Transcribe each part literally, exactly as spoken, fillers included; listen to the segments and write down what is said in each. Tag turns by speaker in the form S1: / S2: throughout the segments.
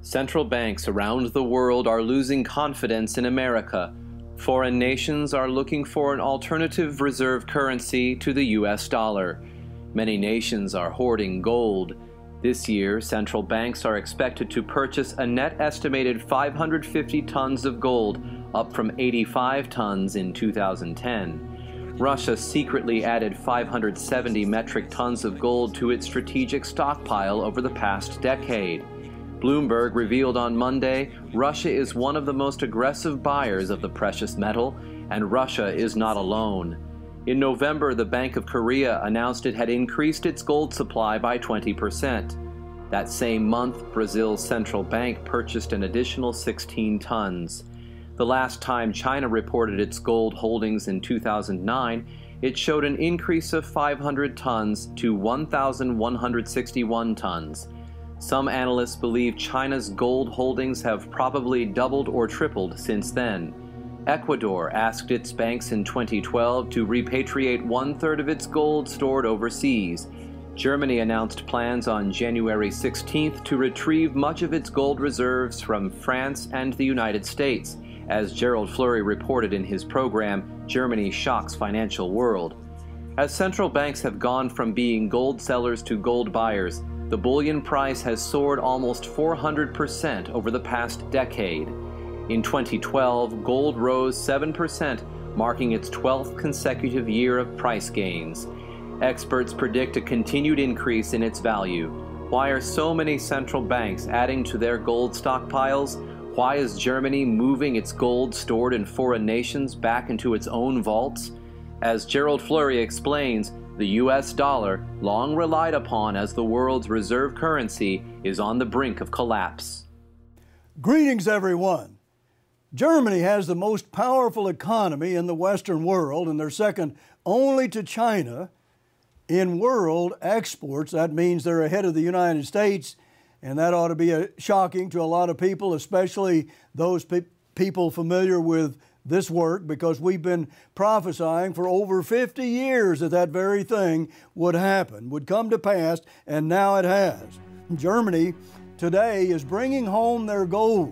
S1: Central banks around the world are losing confidence in America. Foreign nations are looking for an alternative reserve currency to the U S dollar. Many nations are hoarding gold. This year, central banks are expected to purchase a net estimated five hundred fifty tons of gold, up from eighty-five tons in two thousand ten. Russia secretly added five hundred seventy metric tons of gold to its strategic stockpile over the past decade. Bloomberg revealed on Monday, Russia is one of the most aggressive buyers of the precious metal, and Russia is not alone. In November, the Bank of Korea announced it had increased its gold supply by twenty percent. That same month, Brazil's central bank purchased an additional sixteen tons. The last time China reported its gold holdings in two thousand nine, it showed an increase of five hundred tons to one thousand one hundred sixty-one tons. Some analysts believe China's gold holdings have probably doubled or tripled since then. Ecuador asked its banks in twenty twelve to repatriate one-third of its gold stored overseas. Germany announced plans on January sixteenth to retrieve much of its gold reserves from France and the United States, as Gerald Fleury reported in his program, Germany Shocks Financial World. As central banks have gone from being gold sellers to gold buyers, the bullion price has soared almost four hundred percent over the past decade. In twenty twelve, gold rose seven percent, marking its twelfth consecutive year of price gains. Experts predict a continued increase in its value. Why are so many central banks adding to their gold stockpiles? Why is Germany moving its gold stored in foreign nations back into its own vaults? As Gerald Fleury explains, the U S dollar, long relied upon as the world's reserve currency, is on the brink of collapse.
S2: Greetings, everyone. Germany has the most powerful economy in the Western world, and they're second only to China in world exports. That means they're ahead of the United States, and that ought to be a, shocking to a lot of people, especially those pe people familiar with this work, because we've been prophesying for over fifty years that that very thing would happen, would come to pass, and now it has. Germany today is bringing home their gold.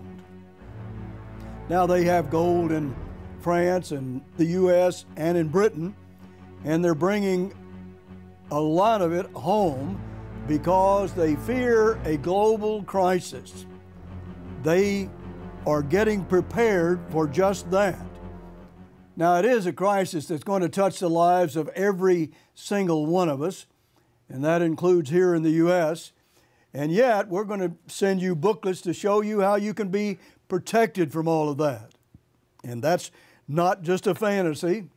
S2: Now they have gold in France and the U S and in Britain, and they're bringing a lot of it home because they fear a global crisis. They are getting prepared for just that. Now, it is a crisis that's going to touch the lives of every single one of us, and that includes here in the U S, and yet we're going to send you booklets to show you how you can be protected from all of that. And that's not just a fantasy.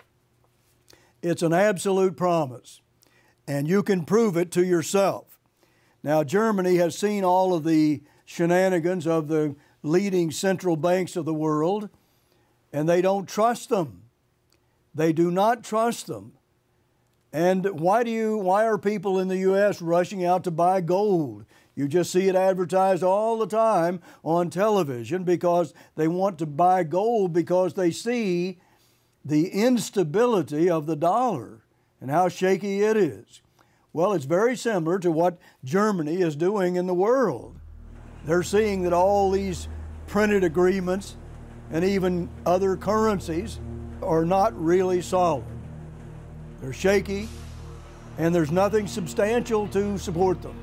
S2: It's an absolute promise, and you can prove it to yourself. Now, Germany has seen all of the shenanigans of the leading central banks of the world, and they don't trust them. They do not trust them. And why do you, why are people in the U S rushing out to buy gold? You just see it advertised all the time on television because they want to buy gold because they see the instability of the dollar and how shaky it is. Well, it's very similar to what Germany is doing in the world. They're seeing that all these printed agreements and even other currencies are not really solid. They're shaky, and there's nothing substantial to support them.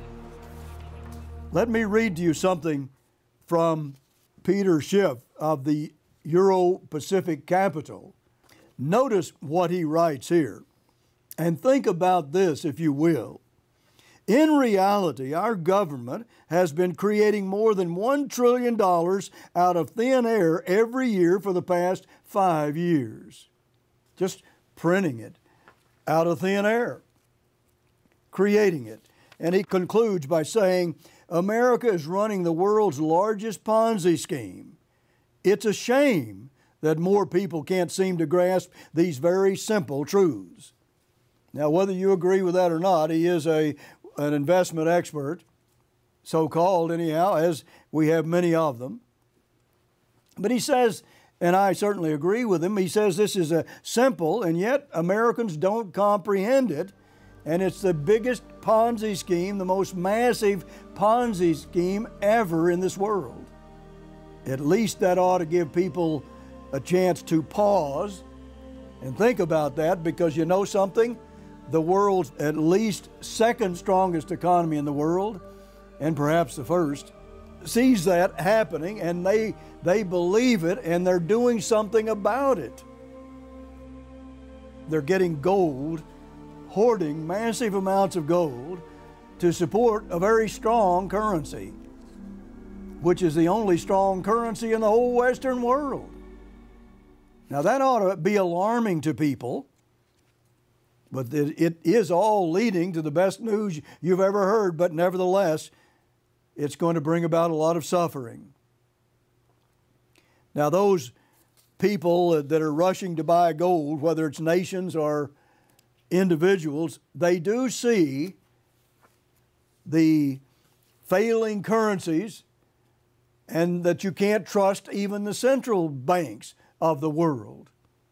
S2: Let me read to you something from Peter Schiff of the Euro-Pacific Capital. Notice what he writes here, and think about this, if you will. In reality, our government has been creating more than one trillion dollars out of thin air every year for the past five years. Just printing it out of thin air, creating it. And he concludes by saying, America is running the world's largest Ponzi scheme. It's a shame that more people can't seem to grasp these very simple truths. Now, whether you agree with that or not, he is a an investment expert, so-called anyhow, as we have many of them. But he says, and I certainly agree with him, he says this is a simple, and yet Americans don't comprehend it, And it's the biggest Ponzi scheme, the most massive Ponzi scheme ever in this world. At least that ought to give people a chance to pause and think about that, because you know something? The world's at least second strongest economy in the world, and perhaps the first, sees that happening, and they, they believe it, and they're doing something about it. They're getting gold, hoarding massive amounts of gold to support a very strong currency, which is the only strong currency in the whole Western world. Now that ought to be alarming to people, but it is all leading to the best news you've ever heard, but nevertheless, it's going to bring about a lot of suffering. Now those people that are rushing to buy gold, whether it's nations or individuals, they do see the failing currencies and that you can't trust even the central banks of the world.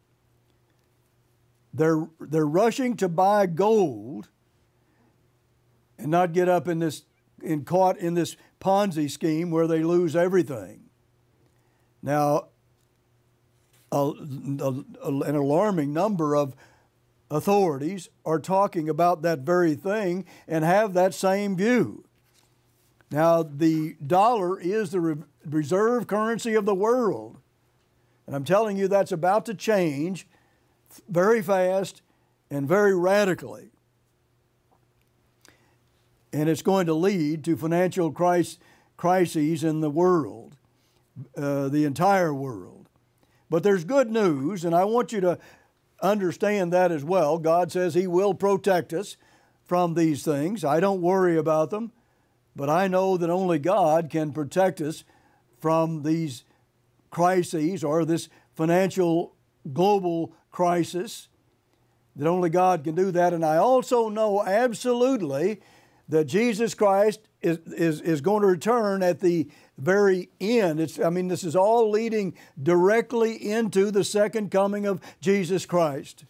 S2: They're, they're rushing to buy gold and not get up in this, in caught in this Ponzi scheme where they lose everything. Now, a, a, an alarming number of authorities are talking about that very thing and have that same view. Now, the dollar is the re reserve currency of the world. And I'm telling you, that's about to change very fast and very radically. And it's going to lead to financial crisis, crises in the world, uh, the entire world. But there's good news, and I want you to understand that as well. God says He will protect us from these things. I don't worry about them, but I know that only God can protect us from these crises or this financial global crisis, that only God can do that. And I also know absolutely that Jesus Christ is, is, is going to return at the very end. It's, I mean, this is all leading directly into the second coming of Jesus Christ.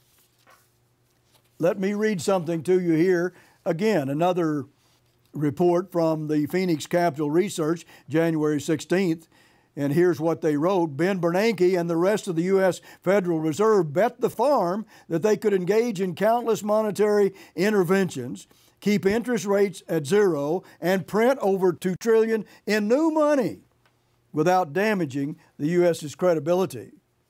S2: Let me read something to you here. Again, another report from the Phoenix Capital Research, January sixteenth. And here's what they wrote. Ben Bernanke and the rest of the U S Federal Reserve bet the farm that they could engage in countless monetary interventions, keep interest rates at zero, and print over two trillion dollars in new money without damaging the U S's credibility.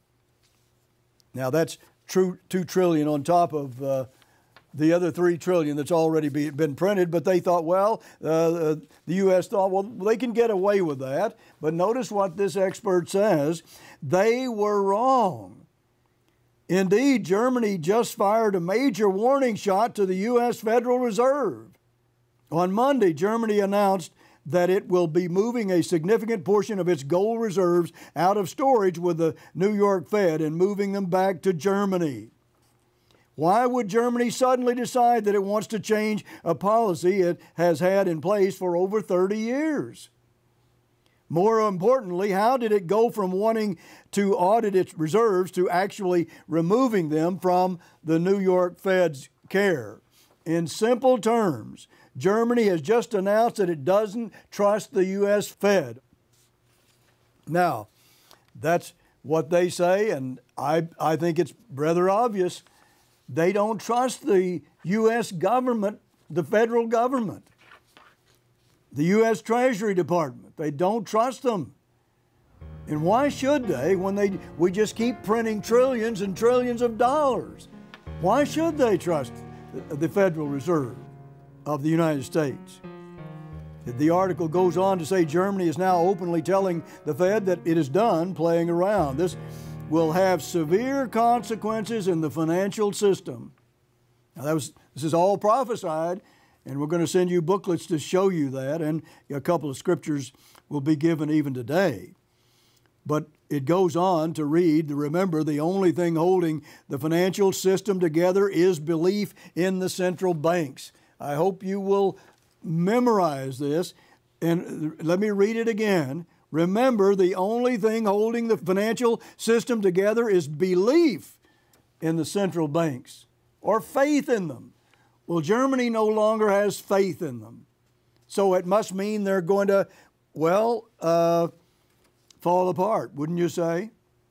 S2: Now that's true two trillion dollars on top of uh, the other three trillion dollars that's already be, been printed, but they thought, well, uh, the U S thought, well, they can get away with that. But notice what this expert says. They were wrong. Indeed, Germany just fired a major warning shot to the U S Federal Reserve. On Monday, Germany announced that it will be moving a significant portion of its gold reserves out of storage with the New York Fed and moving them back to Germany. Why would Germany suddenly decide that it wants to change a policy it has had in place for over thirty years? More importantly, how did it go from wanting to audit its reserves to actually removing them from the New York Fed's care? In simple terms, Germany has just announced that it doesn't trust the U S Fed. Now, that's what they say, and I, I think it's rather obvious. They don't trust the U S government, the federal government, the U S Treasury Department. They don't trust them. And why should they when they, we just keep printing trillions and trillions of dollars? Why should they trust the Federal Reserve of the United States? The article goes on to say Germany is now openly telling the Fed that it is done playing around. This will have severe consequences in the financial system. Now that was, this is all prophesied, and we're going to send you booklets to show you that, and a couple of scriptures will be given even today. But it goes on to read, remember, the only thing holding the financial system together is belief in the central banks. I hope you will memorize this, and let me read it again. Remember, the only thing holding the financial system together is belief in the central banks, or faith in them, Well, Germany no longer has faith in them. So it must mean they're going to, well, uh, fall apart, wouldn't you say?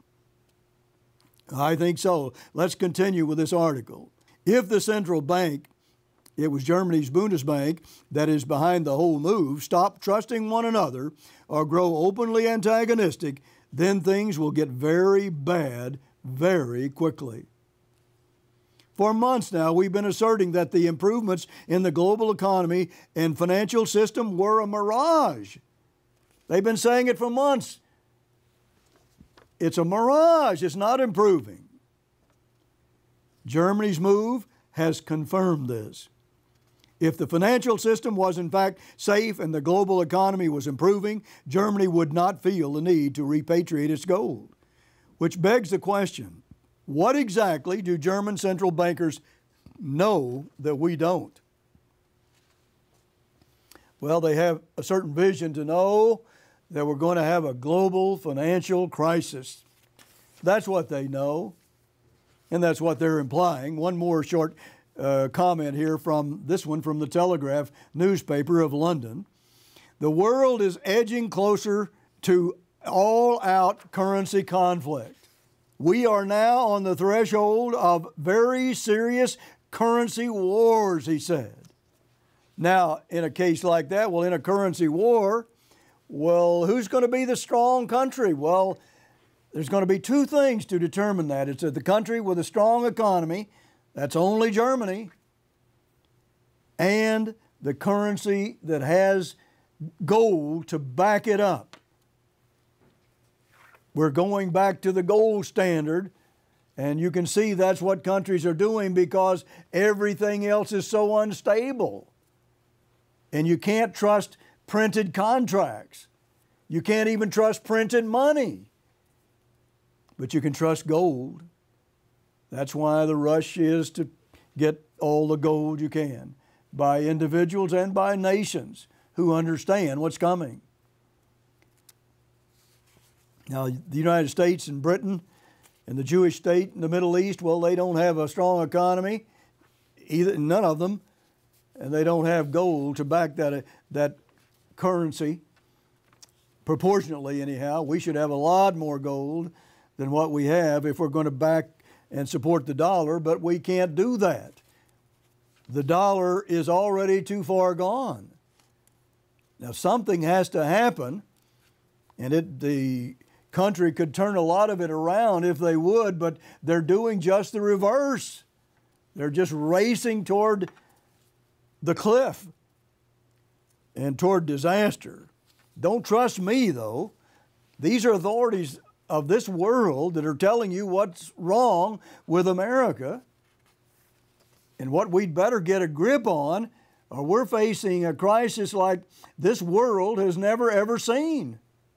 S2: I think so. Let's continue with this article. If the central bank, it was Germany's Bundesbank, that is behind the whole move, stop trusting one another or grow openly antagonistic, then things will get very bad very quickly. For months now, we've been asserting that the improvements in the global economy and financial system were a mirage. They've been saying it for months. It's a mirage. It's not improving. Germany's move has confirmed this. If the financial system was in fact safe and the global economy was improving, Germany would not feel the need to repatriate its gold. Which begs the question, what exactly do German central bankers know that we don't? Well, they have a certain vision to know that we're going to have a global financial crisis. That's what they know, and that's what they're implying. One more short uh, comment here from this one from the Telegraph newspaper of London. The world is edging closer to all-out currency conflict. We are now on the threshold of very serious currency wars, he said. Now, in a case like that, well, in a currency war, well, who's going to be the strong country? Well, there's going to be two things to determine that. It's the country with a strong economy, that's only Germany, and the currency that has gold to back it up. We're going back to the gold standard, and you can see that's what countries are doing because everything else is so unstable. And you can't trust printed contracts. You can't even trust printed money. But you can trust gold. That's why the rush is to get all the gold you can by individuals and by nations who understand what's coming. Now, the United States and Britain and the Jewish state in the Middle East, well, they don't have a strong economy, either, none of them, and they don't have gold to back that, that currency. Proportionately, anyhow, we should have a lot more gold than what we have if we're going to back and support the dollar, but we can't do that. The dollar is already too far gone. Now, something has to happen, and it, the country could turn a lot of it around if they would, but they're doing just the reverse. They're just racing toward the cliff and toward disaster. Don't trust me, though. These are authorities of this world that are telling you what's wrong with America and what we'd better get a grip on, or we're facing a crisis like this world has never, ever seen.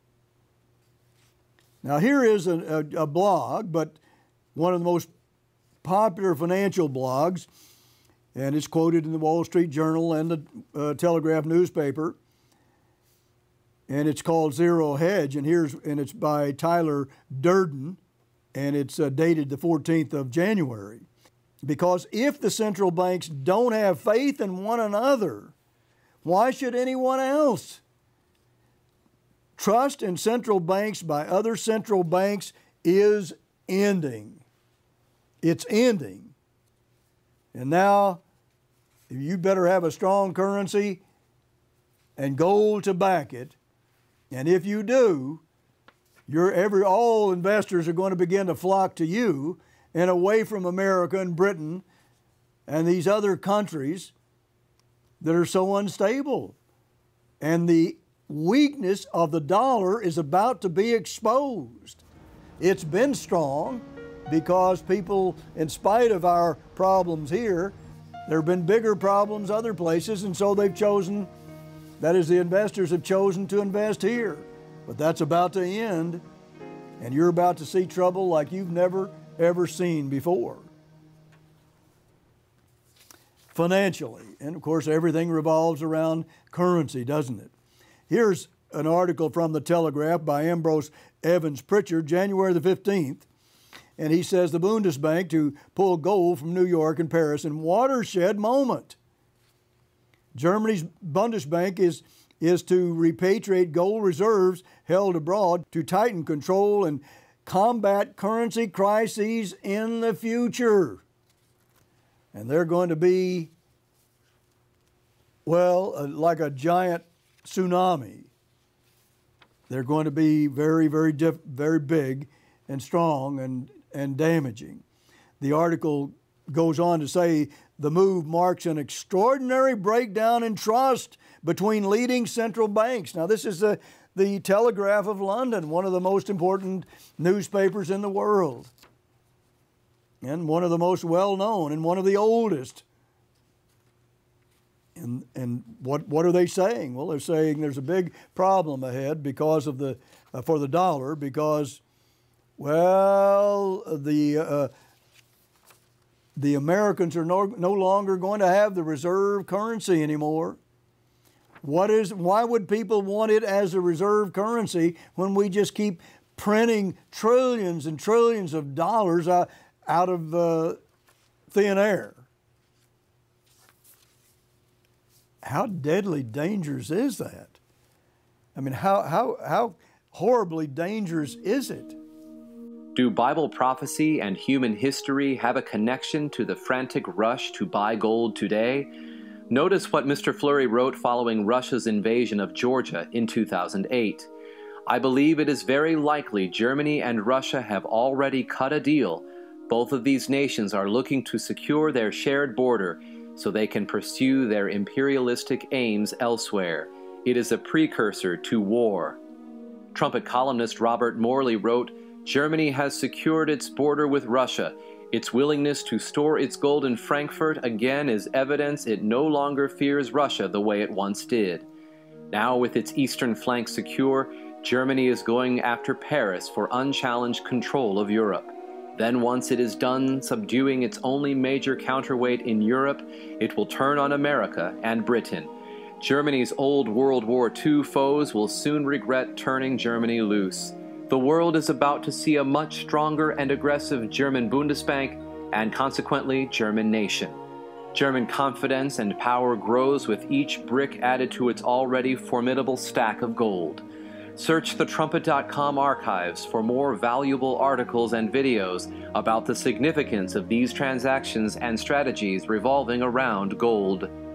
S2: Now, here is a, a, a blog, but one of the most popular financial blogs, and it's quoted in the Wall Street Journal and the uh, Telegraph newspaper, and it's called Zero Hedge, and here's and it's by Tyler Durden, and it's uh, dated the fourteenth of January. Because if the central banks don't have faith in one another, why should anyone else? Trust in central banks by other central banks is ending. It's ending. And now, you better have a strong currency and gold to back it. And if you do, you're every, all investors are going to begin to flock to you and away from America and Britain and these other countries that are so unstable. And the weakness of the dollar is about to be exposed. It's been strong because people, in spite of our problems here, there have been bigger problems other places, and so they've chosen, that is, the investors have chosen to invest here. But that's about to end, and you're about to see trouble like you've never, ever seen before. Financially, and of course everything revolves around currency, doesn't it? Here's an article from the Telegraph by Ambrose Evans Pritchard, January the fifteenth. and he says the Bundesbank to pull gold from New York and Paris in watershed moment. Germany's Bundesbank is, is to repatriate gold reserves held abroad to tighten control and combat currency crises in the future. And they're going to be, well, uh, like a giant tsunami. They're going to be very, very, diff very big and strong and, and damaging. The article goes on to say the move marks an extraordinary breakdown in trust between leading central banks. Now, this is the, the Telegraph of London, one of the most important newspapers in the world, and one of the most well-known and one of the oldest. And, and what, what are they saying? Well, they're saying there's a big problem ahead because of the, uh, for the dollar because, well, the, uh, the Americans are no, no longer going to have the reserve currency anymore. What is, why would people want it as a reserve currency when we just keep printing trillions and trillions of dollars out, out of uh, thin air? How deadly dangerous is that? I mean, how, how, how horribly dangerous is it?
S1: Do Bible prophecy and human history have a connection to the frantic rush to buy gold today? Notice what Mister Fleury wrote following Russia's invasion of Georgia in two thousand eight. I believe it is very likely Germany and Russia have already cut a deal. Both of these nations are looking to secure their shared border so they can pursue their imperialistic aims elsewhere. It is a precursor to war. Trumpet columnist Robert Morley wrote, Germany has secured its border with Russia. Its willingness to store its gold in Frankfurt again is evidence it no longer fears Russia the way it once did. Now with its eastern flank secure, Germany is going after Paris for unchallenged control of Europe. Then once it is done subduing its only major counterweight in Europe, it will turn on America and Britain. Germany's old World War Two foes will soon regret turning Germany loose. The world is about to see a much stronger and aggressive German Bundesbank and consequently German nation. German confidence and power grows with each brick added to its already formidable stack of gold. Search the trumpet dot com archives for more valuable articles and videos about the significance of these transactions and strategies revolving around gold.